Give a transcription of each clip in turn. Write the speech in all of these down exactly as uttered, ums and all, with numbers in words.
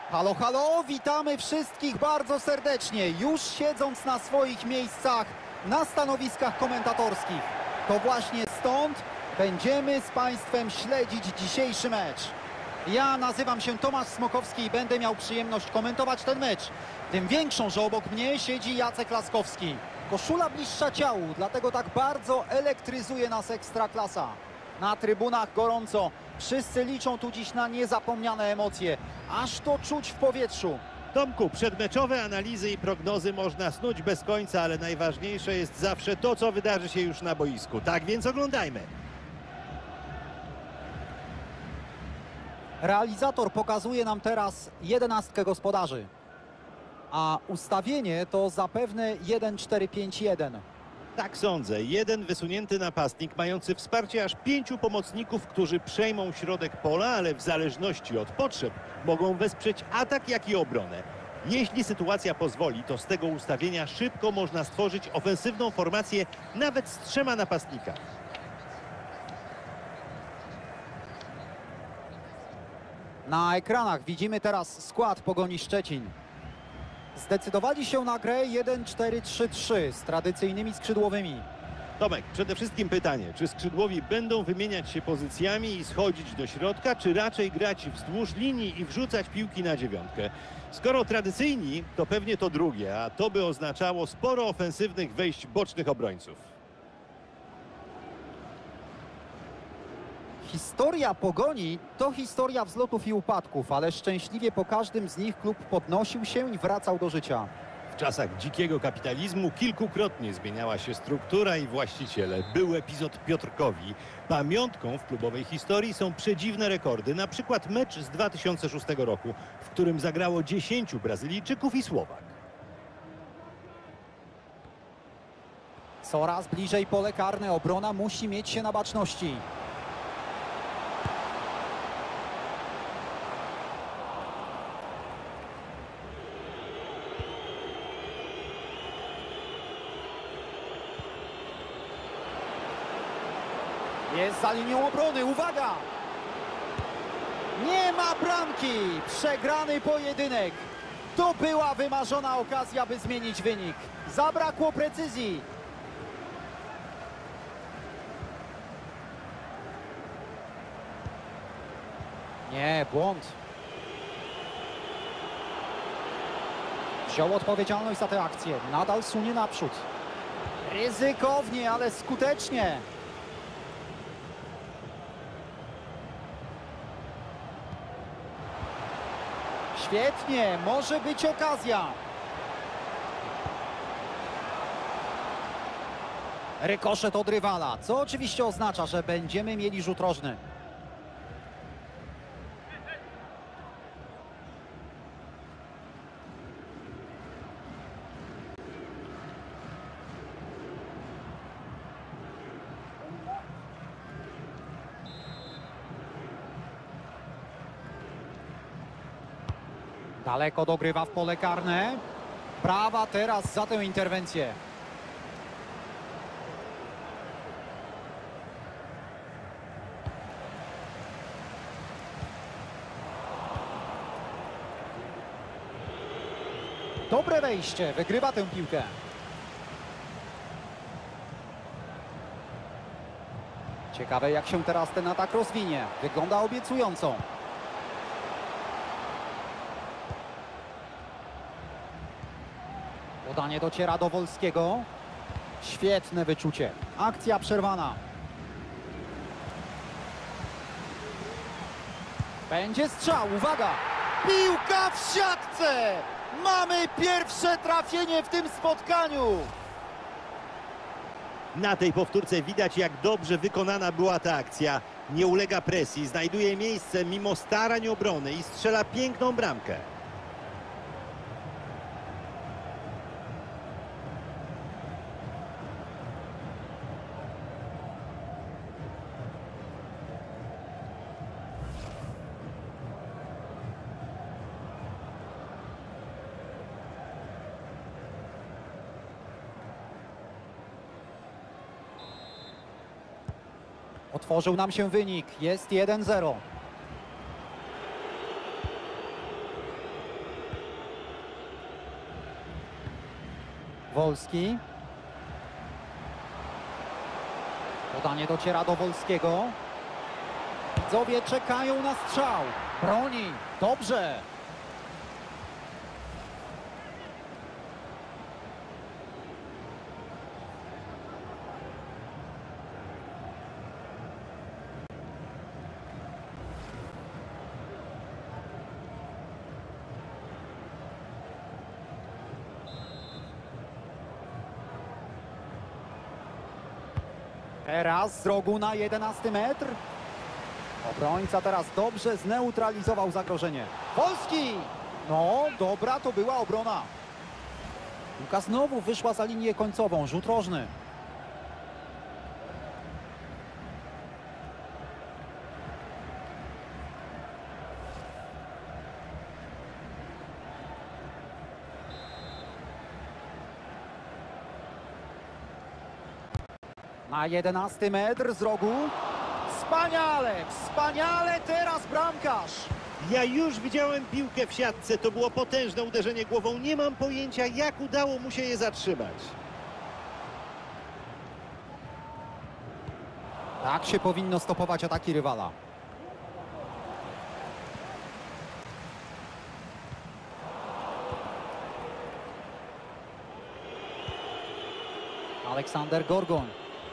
Halo, halo, witamy wszystkich bardzo serdecznie, już siedząc na swoich miejscach na stanowiskach komentatorskich. To właśnie stąd będziemy z Państwem śledzić dzisiejszy mecz. Ja nazywam się Tomasz Smokowski i będę miał przyjemność komentować ten mecz. Tym większą, że obok mnie siedzi Jacek Laskowski. Koszula bliższa ciału, dlatego tak bardzo elektryzuje nas Ekstraklasa. Na trybunach gorąco, wszyscy liczą tu dziś na niezapomniane emocje, aż to czuć w powietrzu. Tomku, przedmeczowe analizy i prognozy można snuć bez końca, ale najważniejsze jest zawsze to, co wydarzy się już na boisku. Tak więc oglądajmy. Realizator pokazuje nam teraz jedenastkę gospodarzy, a ustawienie to zapewne jeden cztery pięć jeden. Tak sądzę. Jeden wysunięty napastnik mający wsparcie aż pięciu pomocników, którzy przejmą środek pola, ale w zależności od potrzeb mogą wesprzeć atak, jak i obronę. Jeśli sytuacja pozwoli, to z tego ustawienia szybko można stworzyć ofensywną formację nawet z trzema napastnikami. Na ekranach widzimy teraz skład Pogoni Szczecin. Zdecydowali się na grę jeden cztery trzy trzy z tradycyjnymi skrzydłowymi. Tomek, przede wszystkim pytanie, czy skrzydłowi będą wymieniać się pozycjami i schodzić do środka, czy raczej grać wzdłuż linii i wrzucać piłki na dziewiątkę? Skoro tradycyjni, to pewnie to drugie, a to by oznaczało sporo ofensywnych wejść bocznych obrońców. Historia Pogoni to historia wzlotów i upadków, ale szczęśliwie po każdym z nich klub podnosił się i wracał do życia. W czasach dzikiego kapitalizmu kilkukrotnie zmieniała się struktura i właściciele. Był epizod Piotrkowi. Pamiątką w klubowej historii są przedziwne rekordy, na przykład mecz z dwa tysiące szóstego roku, w którym zagrało dziesięciu Brazylijczyków i Słowak. Coraz bliżej pole karne, obrona musi mieć się na baczności. Jest za linią obrony, uwaga! Nie ma bramki! Przegrany pojedynek. To była wymarzona okazja, by zmienić wynik. Zabrakło precyzji. Nie, błąd. Wziął odpowiedzialność za tę akcję. Nadal sunie naprzód. Ryzykownie, ale skutecznie. Świetnie, może być okazja. Rykoszet od rywala, co oczywiście oznacza, że będziemy mieli rzut rożny. Daleko dogrywa w pole karne. Brawa teraz za tę interwencję. Dobre wejście, wygrywa tę piłkę. Ciekawe, jak się teraz ten atak rozwinie. Wygląda obiecująco. Podanie dociera do Wolskiego. Świetne wyczucie. Akcja przerwana. Będzie strzał, uwaga! Piłka w siatce! Mamy pierwsze trafienie w tym spotkaniu! Na tej powtórce widać, jak dobrze wykonana była ta akcja. Nie ulega presji, znajduje miejsce mimo starań obrony i strzela piękną bramkę. Otworzył nam się wynik. Jest jeden zero. Wolski. Podanie dociera do Wolskiego. Widzowie czekają na strzał. Broni. Dobrze. Teraz z rogu na jedenasty metr. Obrońca teraz dobrze zneutralizował zagrożenie. Wolski! No, dobra to była obrona. Piłka znowu wyszła za linię końcową. Rzut rożny. Na jedenasty metr z rogu. Wspaniale, wspaniale teraz bramkarz. Ja już widziałem piłkę w siatce, to było potężne uderzenie głową. Nie mam pojęcia, jak udało mu się je zatrzymać. Tak się powinno stopować ataki rywala. Aleksander Gorgon.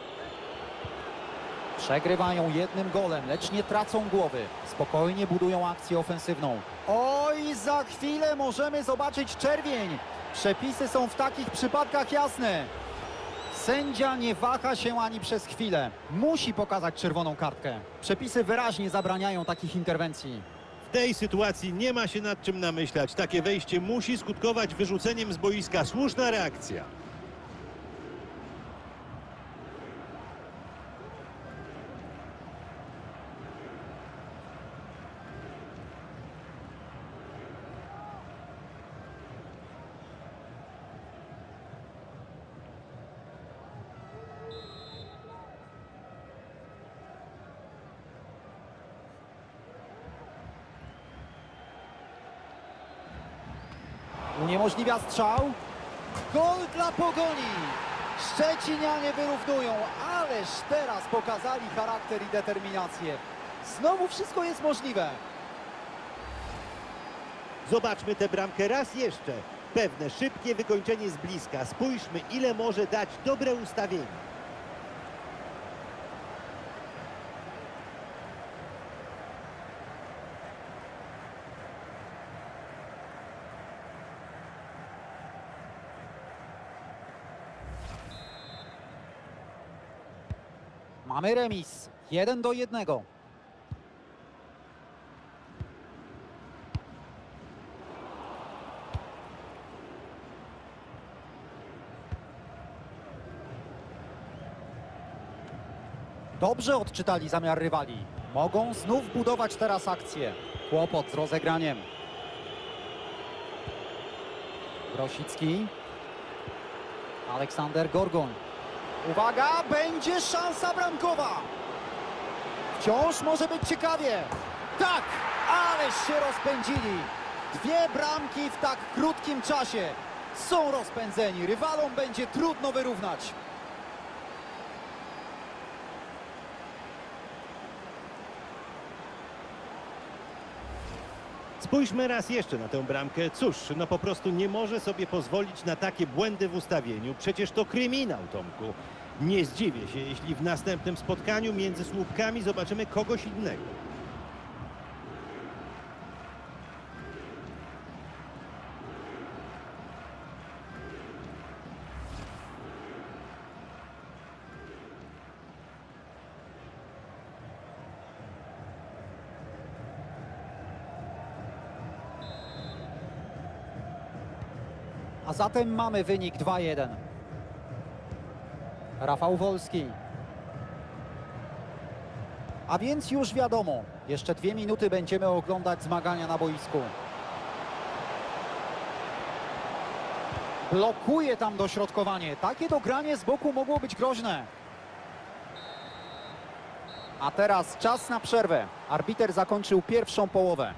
Przegrywają jednym golem, lecz nie tracą głowy. Spokojnie budują akcję ofensywną. Oj, za chwilę możemy zobaczyć czerwień. Przepisy są w takich przypadkach jasne. Sędzia nie waha się ani przez chwilę. Musi pokazać czerwoną kartkę. Przepisy wyraźnie zabraniają takich interwencji. W tej sytuacji nie ma się nad czym namyślać. Takie wejście musi skutkować wyrzuceniem z boiska. Słuszna reakcja. Uniemożliwia strzał. Gol dla Pogoni. Szczecinianie wyrównują, ależ teraz pokazali charakter i determinację. Znowu wszystko jest możliwe. Zobaczmy tę bramkę raz jeszcze. Pewne szybkie wykończenie z bliska. Spójrzmy, ile może dać dobre ustawienie. Mamy remis. Jeden do jednego. Dobrze odczytali zamiar rywali. Mogą znów budować teraz akcję. Kłopot z rozegraniem. Grosicki. Aleksander Gorgon. Uwaga, będzie szansa bramkowa. Wciąż może być ciekawie. Tak, ależ się rozpędzili. Dwie bramki w tak krótkim czasie. Są rozpędzeni, rywalom będzie trudno wyrównać. Spójrzmy raz jeszcze na tę bramkę. Cóż, no po prostu nie może sobie pozwolić na takie błędy w ustawieniu. Przecież to kryminał, Tomku. Nie zdziwię się, jeśli w następnym spotkaniu między słupkami zobaczymy kogoś innego. A zatem mamy wynik dwa jeden. Rafał Wolski. A więc już wiadomo, jeszcze dwie minuty będziemy oglądać zmagania na boisku. Blokuje tam dośrodkowanie. Takie dogranie z boku mogło być groźne. A teraz czas na przerwę. Arbiter zakończył pierwszą połowę.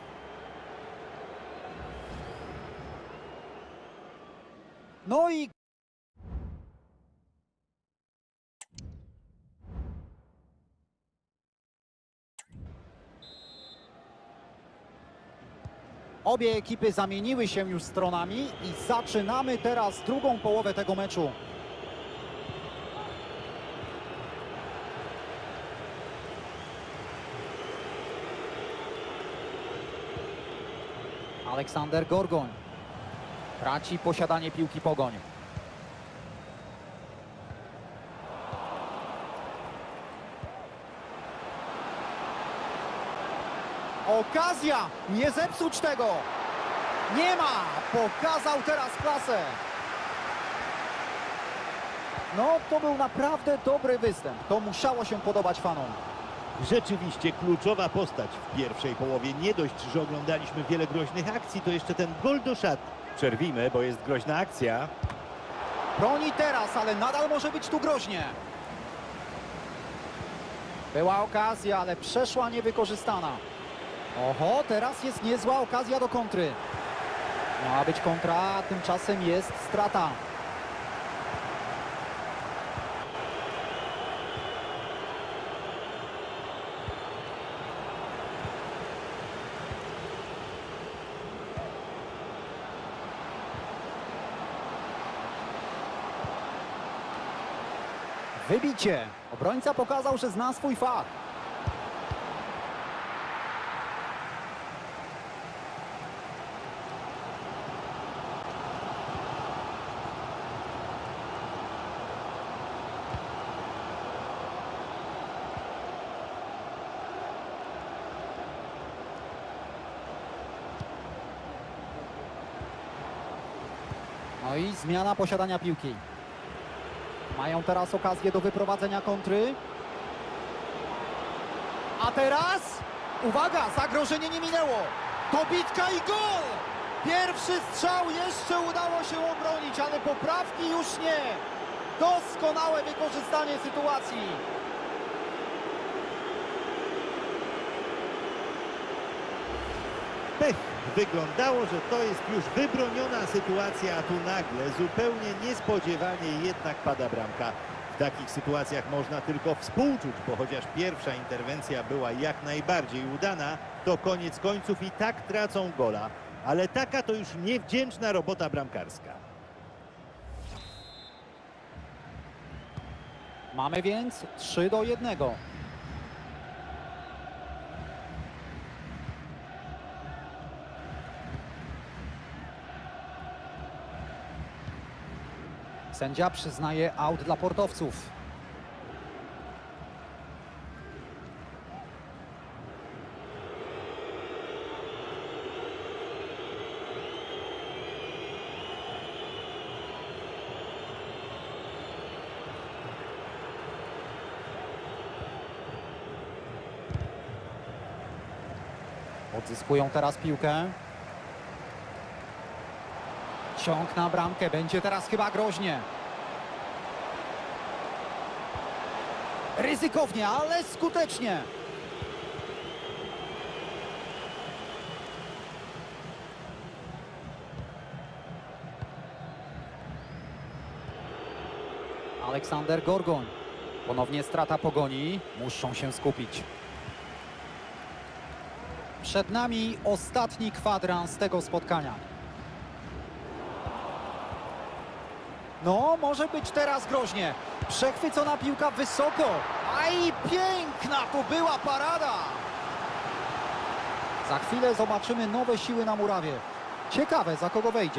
No i Obie ekipy zamieniły się już stronami i zaczynamy teraz drugą połowę tego meczu. Aleksander Gorgoń. Traci posiadanie piłki Pogoń. Okazja! Nie zepsuć tego! Nie ma! Pokazał teraz klasę. No, to był naprawdę dobry występ. To musiało się podobać fanom. Rzeczywiście kluczowa postać w pierwszej połowie. Nie dość, że oglądaliśmy wiele groźnych akcji, to jeszcze ten gol do szat. Przerwijmy, bo jest groźna akcja. Broni teraz, ale nadal może być tu groźnie. Była okazja, ale przeszła niewykorzystana. Oho, teraz jest niezła okazja do kontry. Miała być kontra, a tymczasem jest strata. Wybicie. Obrońca pokazał, że zna swój fach. No i zmiana posiadania piłki. Mają teraz okazję do wyprowadzenia kontry. A teraz, uwaga, zagrożenie nie minęło. Dobitka i gol! Pierwszy strzał jeszcze udało się obronić, ale poprawki już nie. Doskonałe wykorzystanie sytuacji. Pech. Wyglądało, że to jest już wybroniona sytuacja, a tu nagle, zupełnie niespodziewanie jednak pada bramka. W takich sytuacjach można tylko współczuć, bo chociaż pierwsza interwencja była jak najbardziej udana, to koniec końców i tak tracą gola. Ale taka to już niewdzięczna robota bramkarska. Mamy więc trzy do jednego. Sędzia przyznaje aut dla portowców. Odzyskują teraz piłkę. Ciąg na bramkę, będzie teraz chyba groźnie. Ryzykownie, ale skutecznie. Aleksander Gorgoń. Ponownie strata Pogoni. Muszą się skupić. Przed nami ostatni kwadrans tego spotkania. No, może być teraz groźnie. Przechwycona piłka wysoko. A i piękna to była parada. Za chwilę zobaczymy nowe siły na murawie. Ciekawe, za kogo wejdzie.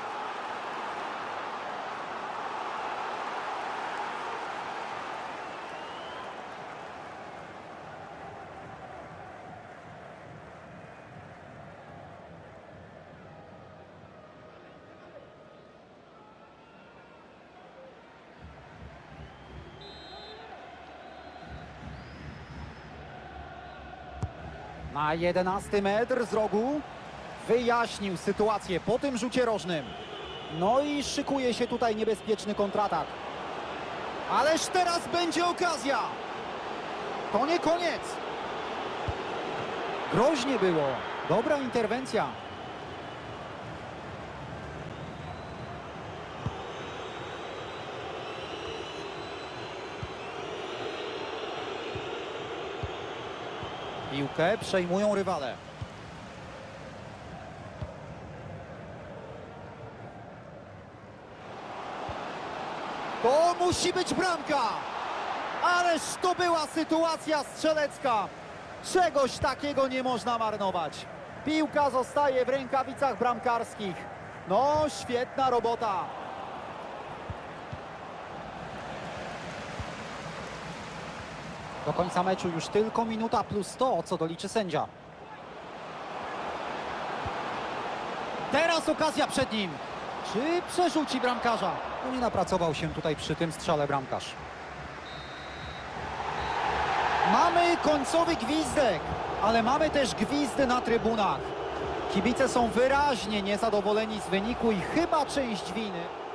Na jedenasty metr z rogu wyjaśnił sytuację po tym rzucie rożnym. No i szykuje się tutaj niebezpieczny kontratak. Ależ teraz będzie okazja. To nie koniec. Groźnie było. Dobra interwencja. Piłkę przejmują rywale. To musi być bramka! Ależ to była sytuacja strzelecka. Czegoś takiego nie można marnować. Piłka zostaje w rękawicach bramkarskich. No, świetna robota. Do końca meczu już tylko minuta plus to, co doliczy sędzia. Teraz okazja przed nim. Czy przerzuci bramkarza? No nie napracował się tutaj przy tym strzale bramkarz. Mamy końcowy gwizdek, ale mamy też gwizdy na trybunach. Kibice są wyraźnie niezadowoleni z wyniku i chyba część winy